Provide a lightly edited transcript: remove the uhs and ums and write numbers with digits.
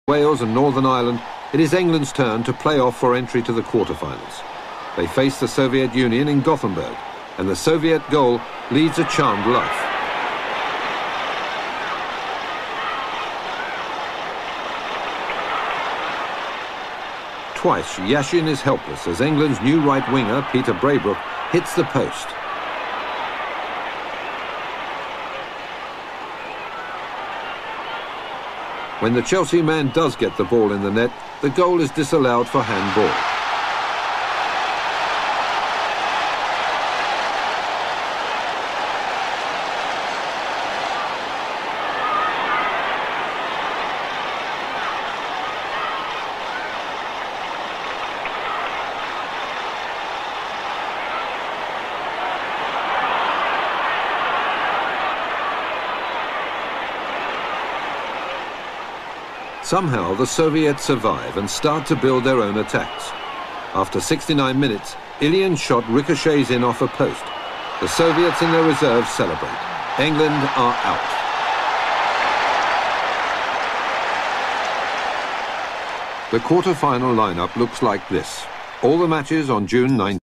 Wales and Northern Ireland, it is England's turn to play off for entry to the quarter-finals. They face the Soviet Union in Gothenburg, and the Soviet goal leads a charmed life. Twice, Yashin is helpless as England's new right winger, Peter Braybrooke, hits the post. When the Chelsea man does get the ball in the net, the goal is disallowed for handball. Somehow the Soviets survive and start to build their own attacks. After 69 minutes, Ilyan's shot ricochets in off a post. The Soviets in their reserve celebrate. England are out. The quarter-final lineup looks like this. All the matches on June 19th.